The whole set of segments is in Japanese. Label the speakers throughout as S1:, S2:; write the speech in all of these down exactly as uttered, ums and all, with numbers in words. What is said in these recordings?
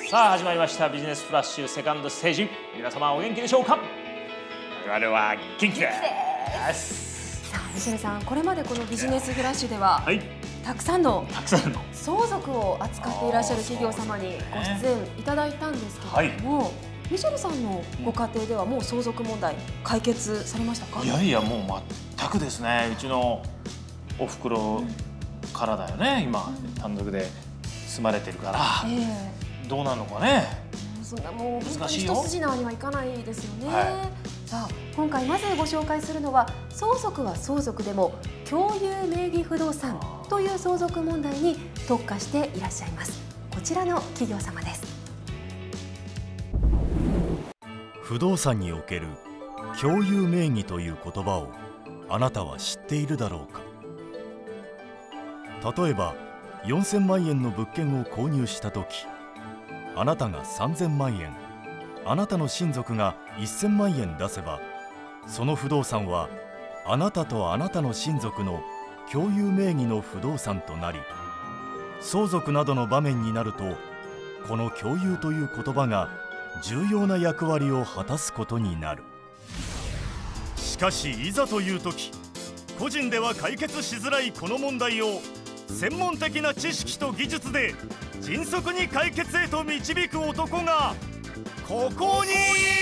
S1: さあ始まりましたビジネスフラッシュセカンドステージ。皆様お元気でしょうか。我々は元気です。
S2: さあ西見さん、これまでこのビジネスフラッシュでは、はい、たくさんの
S1: たくさんの
S2: 相続を扱っていらっしゃる企業様にご出演いただいたんですけれども、はい、ミシェルさんのご家庭ではもう相続問題解決されましたか？
S1: いやいや、もう全くですね。うちのおふくろからだよね、今、うん、単独で住まれてるから、えー、どうなのかね。
S2: そんなもう本当に一筋縄にはいかないですよね。はい、さあ今回まずご紹介するのは、相続は相続でも共有名義不動産という相続問題に特化していらっしゃいます。こちらの企業様です。
S3: 不動産における共有名義という言葉をあなたは知っているだろうか。例えばよんせんまんえんの物件を購入したとき、あなたがさんぜんまんえん、あなたの親族がせんまんえん出せば、その不動産はあなたとあなたの親族の共有名義の不動産となり、相続などの場面になると、この共有という言葉が重要な役割を果たすことになる。しかしいざという時、個人では解決しづらいこの問題を専門的な知識と技術で迅速に解決へと導く男がここにいる。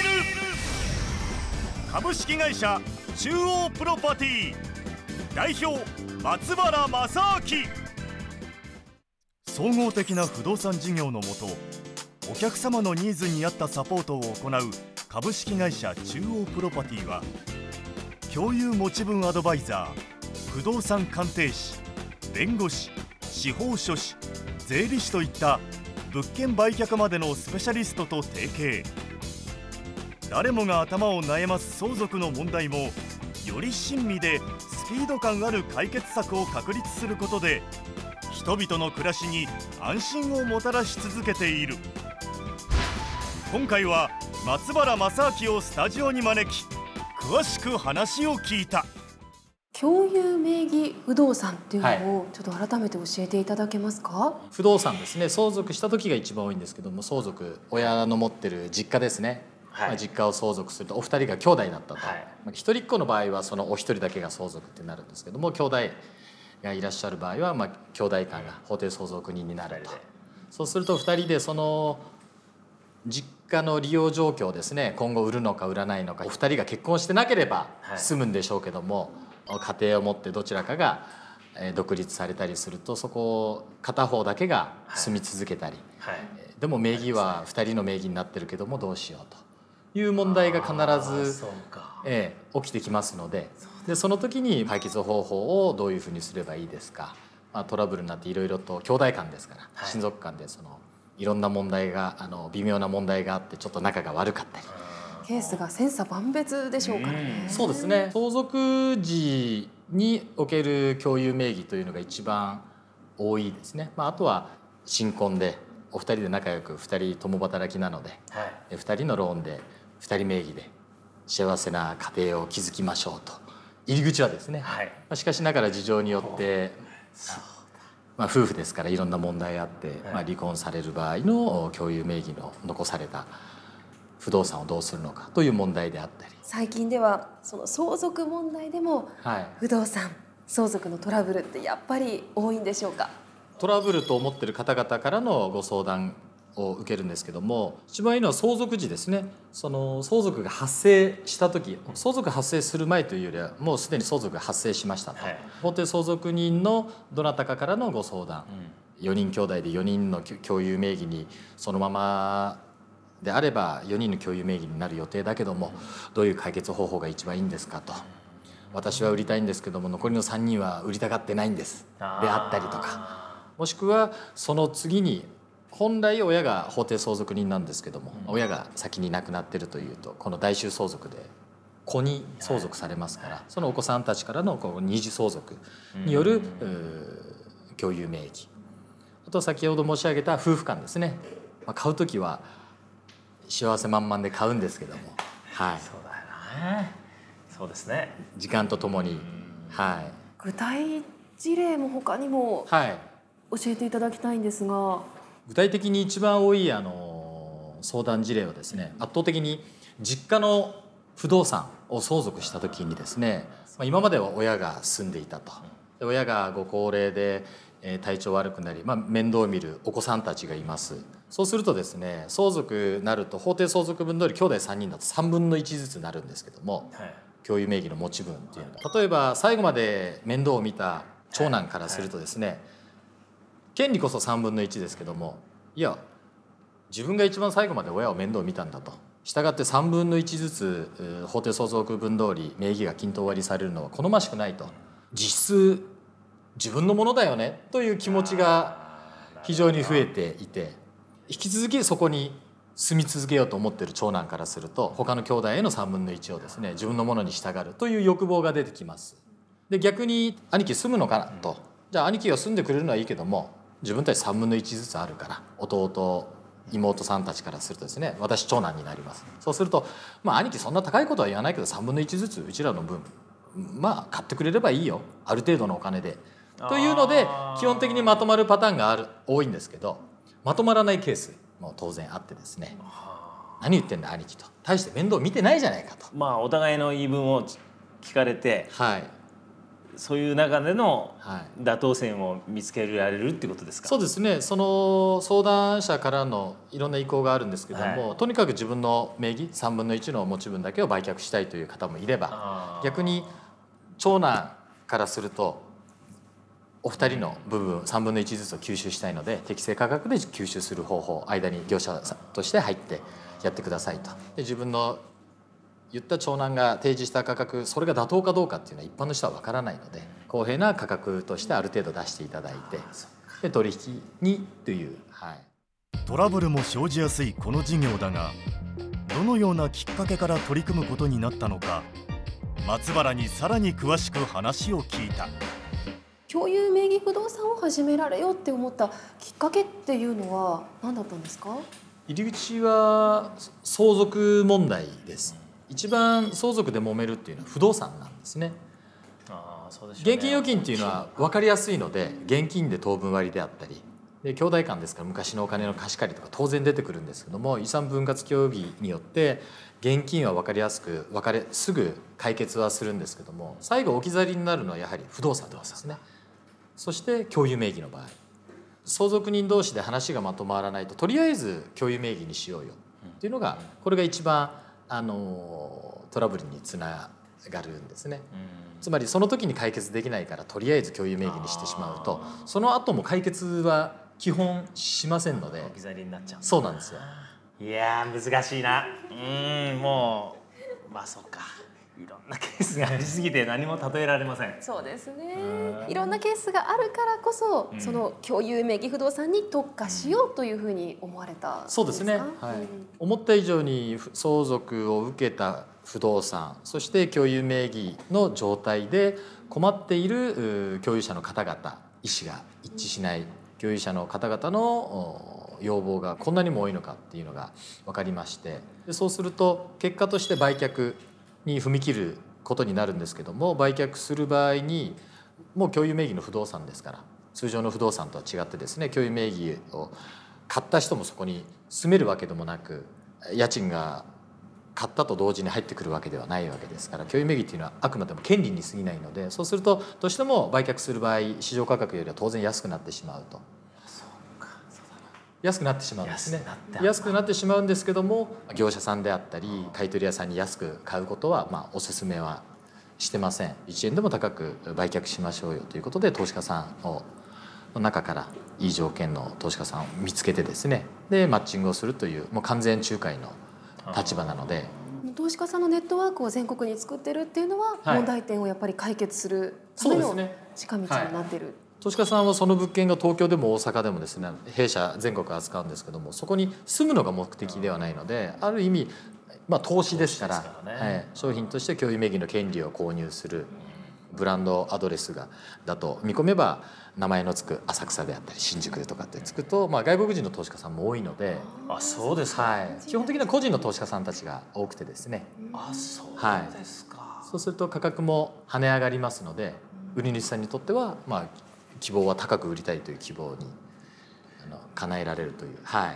S3: 株式会社中央プロパティ代表松原正明。総合的な不動産事業のもと、お客様のニーズに合ったサポートを行う株式会社中央プロパティは、共有持ち分アドバイザー、不動産鑑定士、弁護士、司法書士、税理士といった物件売却までのスペシャリストと提携。誰もが頭を悩ます相続の問題も、より親身でスピード感ある解決策を確立することで、人々の暮らしに安心をもたらし続けている。今回は松原正明をスタジオに招き、詳しく話を聞いた。
S2: 共有名義不動産っていうのをちょっと改めて教えていただけますか？はい、
S4: 不動産ですね、相続した時が一番多いんですけども、相続、親の持ってる実家ですね、はい、まあ、実家を相続するとお二人が兄弟だったと、はい、まあ、一人っ子の場合はそのお一人だけが相続ってなるんですけども、兄弟がいらっしゃる場合は、まあ、兄弟間が法定相続人になると。そうするとふたりでその実家の利用状況ですね、今後売るのか売らないのか、お二人が結婚してなければ済むんでしょうけども、はい、家庭を持ってどちらかが独立されたりすると、そこを片方だけが住み続けたり、はいはい、でも名義はふたりの名義になってるけどもどうしようという問題が必ず、ええ、起きてきますので、でその時に解決方法をどういうふうにすればいいですか、まあ、トラブルになっていろいろと兄弟間ですから、はい、親族間でそのいろんな問題が、あの微妙な問題があってちょっと仲が悪かったり、
S2: ケースが千差万別でしょうからね。
S4: そうですね。相続時における共有名義というのが一番多いですね。まあ、あとは新婚でお二人で仲良くふたり共働きなので、はい、ふたりのローンでふたり名義で幸せな家庭を築きましょうと。入り口はですね、はい、しかしながら事情によってまあ、夫婦ですからいろんな問題があって、まあ、離婚される場合の共有名義の残された不動産をどうするのかという問題であったり、
S2: 最近ではその相続問題でも不動産、はい、相続のトラブルってやっぱり多いんでしょうか？
S4: トラブルと思っている方々からのご相談を受けるんですけども、一番いいのは相続時ですね。その相続が発生した時、相続が発生する前というよりはもうすでに相続が発生しましたと、はい、法定相続人のどなたかからのご相談、うん、よにん兄弟でよにんの共有名義にそのままであればよにんの共有名義になる予定だけども、どういう解決方法が一番いいんですかと、私は売りたいんですけども残りのさんにんは売りたがってないんですであったりとか、もしくはその次に本来親が法定相続人なんですけども、うん、親が先に亡くなっているというと、この代収相続で子に相続されますから、はい、そのお子さんたちからのこの二次相続による、うん、共有名義、あと先ほど申し上げた夫婦間ですね、まあ、買う時は幸せ満々で買うんですけども、はい、
S1: そうだよね。そうですね。
S4: 時間とともに、はい、
S2: 具体事例も他にも教えていただきたいんですが。
S4: 具体的に一番多いあの相談事例はですね、圧倒的に実家の不動産を相続した時にですね、まあ、今までは親が住んでいたと。で親がご高齢でえ体調悪くなり、まあ、面倒を見るお子さんたちがいます。そうするとですね、相続なると法定相続分通り兄弟さんにんだとさんぶんのいちずつなるんですけども、はい、共有名義の持ち分っていうのは、例えば最後まで面倒を見た長男からするとですね、はいはい、権利こそさんぶんのいちですけども、いや自分が一番最後まで親を面倒を見たんだと、したがってさんぶんのいちずつ法定相続分通り名義が均等割りされるのは好ましくないと、実質自分のものだよねという気持ちが非常に増えていて、引き続きそこに住み続けようと思っている長男からすると、他の兄弟へのさんぶんのいちをですね自分のものに従うという欲望が出てきます。で逆に兄貴住むのかなと、じゃあ兄貴が住んでくれるのはいいけども、自分たちさんぶんのいちずつあるから、弟妹さんたちからするとですね、私長男になります。そうすると、まあ兄貴そんな高いことは言わないけどさんぶんのいちずつうちらの分まあ買ってくれればいいよ、ある程度のお金でというので、基本的にまとまるパターンがある多いんですけど、まとまらないケースも当然あってですね、何言ってんだ兄貴と、大して面倒見てないじゃないかと、
S1: まあお互いの言い分を聞かれて、はい、そういう中での妥当線を見つけられるってことですか。
S4: そうですね、その相談者からのいろんな意向があるんですけども、はい、とにかく自分の名義さんぶんのいちの持ち分だけを売却したいという方もいれば、逆に長男からするとお二人の部分さんぶんのいちずつを吸収したいので、適正価格で吸収する方法、間に業者として入ってやってくださいと。で自分の言った長男が提示した価格、それが妥当かどうかっていうのは一般の人は分からないので、公平な価格としてある程度出していただいて、で取引にという、はい、
S3: トラブルも生じやすいこの事業だが、どのようなきっかけから取り組むことになったのか、松原にさらに詳しく話を聞いた。
S2: 共有名義不動産を始められようって思ったきっかけっていうのは何だったんですか。
S4: 入り口は相続問題です。一番相続で揉めるっていうのは不動産なんですね。あ、そうでしょうね。現金預金っていうのは分かりやすいので、現金で当分割であったりで、兄弟間ですから昔のお金の貸し借りとか当然出てくるんですけども、遺産分割協議によって現金は分かりやすく分かれすぐ解決はするんですけども、最後置き去りになるのはやはり不動産ですね。そして共有名義の場合、相続人同士で話がまとまらないと、とりあえず共有名義にしようよっていうのが、これが一番あのトラブルにつながるんですね。つまりその時に解決できないから、とりあえず共有名義にしてしまうと、その後も解決は基本しませんので、
S1: 置き去りになっちゃう。
S4: そうなんですよ。
S1: いやー難しいな。うーん、もうまあそうか、いろんなケースがありすぎて何も例えられません。
S2: そうですね。いろんなケースがあるからこそ、うん、その共有名義不動産に特化しようというふうに思われたんですか。
S4: そうですね、はい、うん、思った以上に相続を受けた不動産、そして共有名義の状態で困っている共有者の方々、意思が一致しない共有者の方々の要望がこんなにも多いのかっていうのが分かりまして、でそうすると結果として売却に踏み切ることになるんですけども、売却する場合にもう共有名義の不動産ですから、通常の不動産とは違ってですね、共有名義を買った人もそこに住めるわけでもなく、家賃が買ったと同時に入ってくるわけではないわけですから、共有名義っていうのはあくまでも権利に過ぎないので、そうするとどうしても売却する場合、市場価格よりは当然安くなってしまうと。安くなってしまうんですね。安くなってしまうんですけども、業者さんであったり買取屋さんに安く買うことはまあおすすめはしてません。いちえんでも高く売却しましょうよということで、投資家さんをの中からいい条件の投資家さんを見つけてですね、でマッチングをするという、もう完全仲介の立場なので、
S2: 投資家さんのネットワークを全国に作ってるっていうのは、問題点をやっぱり解決するための近道になっている。
S4: 投資家さんはその物件が東京でも大阪でもですね、弊社全国扱うんですけども、そこに住むのが目的ではないので、ある意味、まあ、投資ですから、はい、商品として共有名義の権利を購入する、ブランドアドレスがだと見込めば名前のつく浅草であったり新宿とかってつくと、まあ、外国人の投資家さんも多いので。
S1: あ、そうですか、
S4: はい、基本的には個人の投資家さんたちが多くてですね。
S1: あ、そうですか、
S4: はい、そうすると価格も跳ね上がりますので、売り主さんにとってはまあ希望は高く売りたいという希望にあの叶えられるという、はい、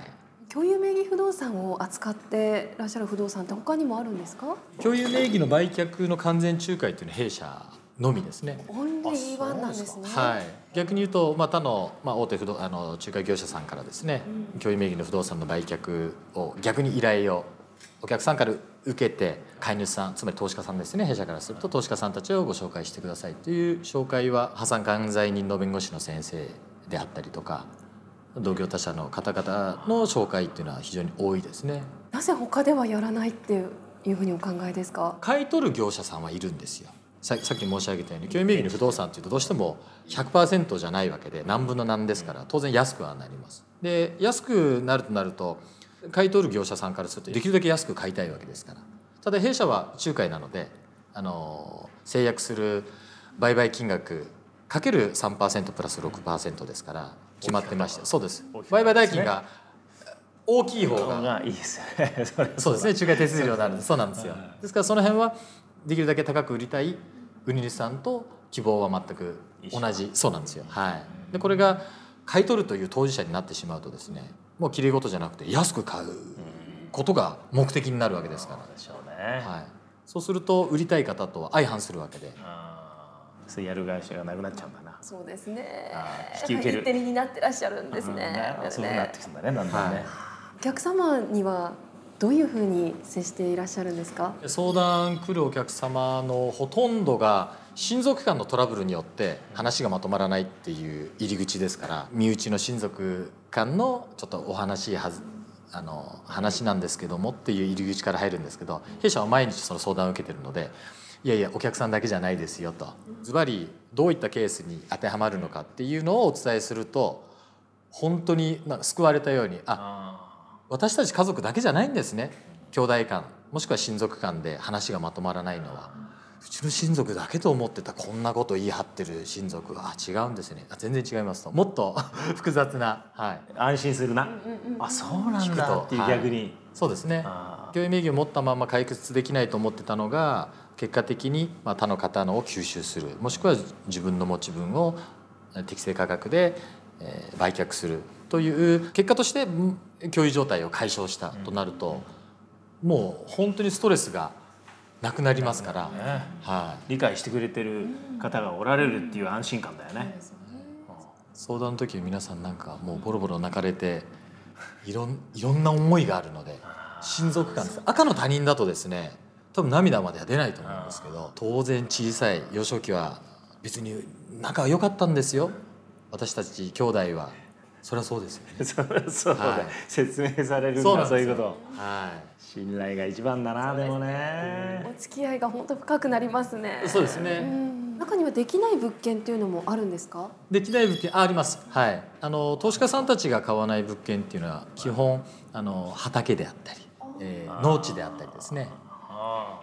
S2: 共有名義不動産を扱っていらっしゃる不動産って他にもあるんですか？
S4: 共有名義の売却の完全仲介というのは弊社のみですね。
S2: オンリーワンなんですね。
S4: はい、逆に言うと、まあ、他の、まあ、大手不動あの仲介業者さんからですね、うん、共有名義の不動産の売却を逆に依頼をお客さんから受けて、買い主さん、つまり投資家さんですね、弊社からすると投資家さんたちをご紹介してくださいという紹介は破産管財人の弁護士の先生であったりとか同業他社の方々の紹介っていうのは非常に多いですね。
S2: なぜ他ではやらないっていうふうにお考えですか？
S4: 買い取る業者さんはいるんですよ。さ, さっき申し上げたように共有名義の不動産というとどうしても ひゃくパーセント じゃないわけで何分の何ですから当然安くはなります。で安くなるとなると買い取る業者さんからするとできるだけ安く買いたいわけですから。ただ弊社は仲介なのであの制約する売買金額かける さんパーセント プラス ろくパーセント ですから決まってまして、そうです。売買代金が大きい方が
S1: いいですよね。
S4: そうですね。仲介手数料になるんで、そうなんですよ。ですからその辺はできるだけ高く売りたい売り主さんと希望は全く同じ。そうなんですよ。はい。でこれが買い取るという当事者になってしまうとですね、もうきれい事じゃなくて安く買うことが目的になるわけですから。
S1: でしょうね。
S4: はい。そうすると売りたい方とは相反するわけで。
S1: そうやる会社がなくなっちゃうんだな。
S2: そうですね。
S1: 引き受ける。
S2: 一手になってらっしゃるんですね。
S1: そうなってきたんだね。なんだね。
S2: お客様にはどういうふうに接していらっしゃるんですか？
S4: 相談来るお客様のほとんどが親族間のトラブルによって話がまとまらないっていう入り口ですから、身内の親族間のちょっとお話はずあの話なんですけどもっていう入り口から入るんですけど、弊社は毎日その相談を受けてるので、いやいやお客さんだけじゃないですよと、ズバリどういったケースに当てはまるのかっていうのをお伝えすると本当になんか救われたように、あ、私たち家族だけじゃないんですね。兄弟間もしくは親族間で話がまとまらないのはうちの親族だけと思ってた。こんなこと言い張ってる親族は違うんですね。あ、全然違いますと、もっと複雑な、はい、
S1: 安心するな、あ、そうなんだっていう逆に、はい、
S4: そうですね。共有名義を持ったまま解決できないと思ってたのが結果的にまあ他の方のを吸収する、もしくは自分の持ち分を適正価格で売却するという結果として共有状態を解消したとなると、もう本当にストレスがなくなりますから、ね、はい、
S1: 理解してくれてる方がおられるっていう安心感だよね。
S4: 相談の時皆さんなんかもうボロボロ泣かれていろん、いろんな思いがあるので、親族間です。赤の他人だとですね多分涙までは出ないと思うんですけど、当然小さい幼少期は別に仲は良かったんですよ、私たち兄弟は。そりゃそうですよね。
S1: そりゃそうだ、はい、説明されるんだ、そう、そういうこと、はい、信頼が一番だな。でもね、
S2: お付き合いが本当深くなりますね。
S4: そうですね。
S2: 中にはできない物件っていうのもあるんですか？
S4: できない物件 あ, あります、はい、あの投資家さんたちが買わない物件っていうのは基本あの畑であったり、えー、農地であったりですね、はい、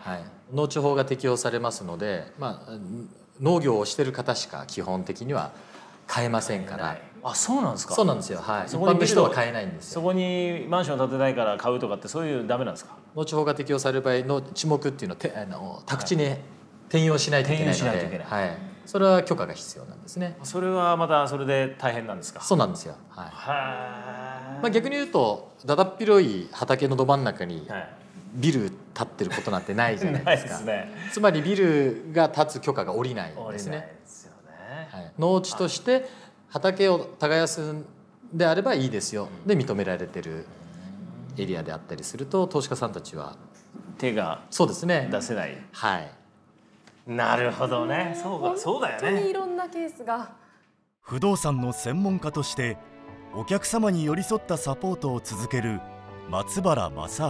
S4: 農地法が適用されますので、まあ、農業をしてる方しか基本的には買えませんから。
S1: あ、そうなんですか。
S4: そうなんですよ、はい、一般の人は買えないんですよ。
S1: そこにマンション建てたいから買うとかってそういうダメなんですか？
S4: 農地法が適用される場合の地目っていうのはてあの宅地に転用しないといけないので、はい、それは許可が必要なんですね。
S1: それはまたそれで大変なんですか？
S4: そうなんですよ、はい。まあ、逆に言うとだだっ広い畑のど真ん中にビル建ってることなんてないじゃないですか。ないですね。つまりビルが建つ許可が下りないんですね。はい、農地として畑を耕すんであればいいですよで認められてるエリアであったりすると、投資家さんたちは
S1: 手が
S4: そうですね
S1: 出せない。
S4: はい。
S1: なるほどね。そうか、そうだよね。
S2: 本当にいろんなケースが。
S3: 不動産の専門家としてお客様に寄り添ったサポートを続ける松原正明。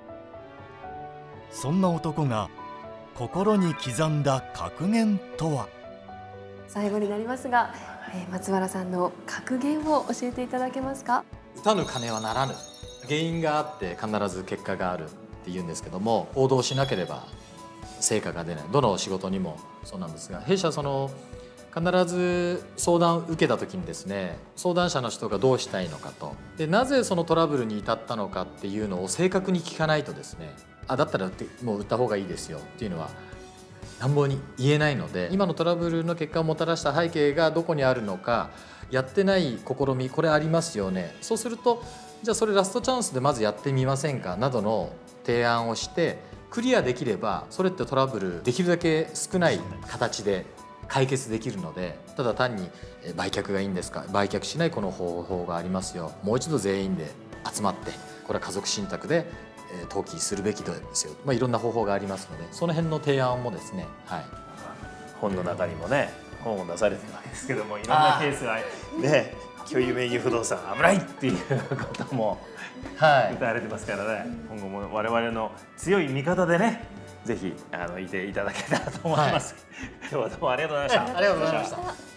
S3: そんな男が心に刻んだ格言とは。
S2: 最後になりますが、えー、松原さんの格言を教えていただけますか？
S4: 打たぬ金はならぬ。原因があって必ず結果があるっていうんですけども、行動しなければ成果が出ない。どの仕事にもそうなんですが、弊社はその必ず相談を受けた時にですね、相談者の人がどうしたいのかと、でなぜそのトラブルに至ったのかっていうのを正確に聞かないとですね、あ、だったらもう売った方がいいですよっていうのは乱暴に言えないので、今のトラブルの結果をもたらした背景がどこにあるのか、やってない試みこれありますよね。そうするとじゃあそれラストチャンスでまずやってみませんかなどの提案をしてクリアできれば、それってトラブルできるだけ少ない形で解決できるので、ただ単に売却がいいんですか、売却しないこの方法がありますよ、もう一度全員で集まってこれは家族信託で登記するべきですよ、まあ、いろんな方法がありますので、その辺の提案もですね、はい、
S1: 本の中にもね本を出されてるわけですけども、いろんなケースがね、共有名義不動産危ないっていうことも歌われてますからね、今後も我々の強い味方でね、ぜひあのいていただけたらと思います。はい、今日はどうもありがとうございました。
S4: ありがとうございました。